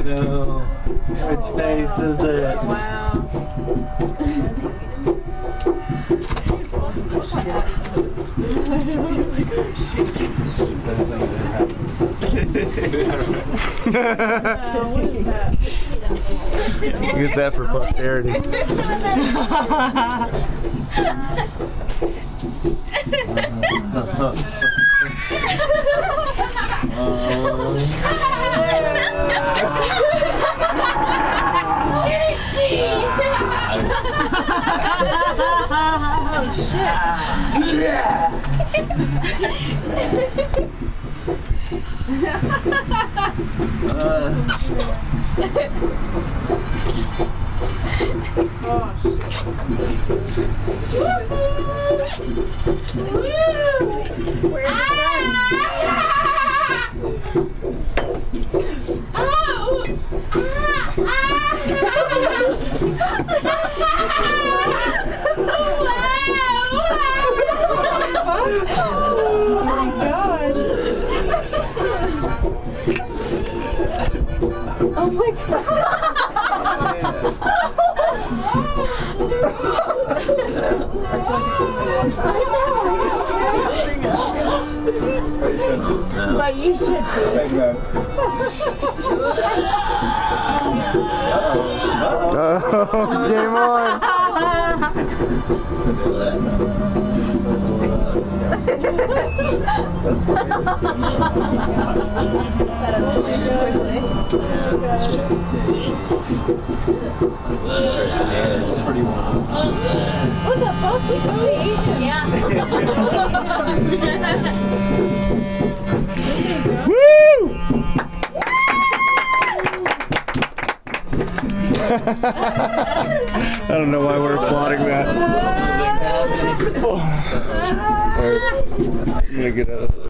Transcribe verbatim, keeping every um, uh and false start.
no. Which face is it? Wow. Get that for posterity. Oh shit. Oh my god! But you should take notes. Oh, game on! That's weird. That's pretty wild. What the fuck? You totally ate him. Yeah. Woo! I don't know why we're applauding that. All right. I'm gonna get out of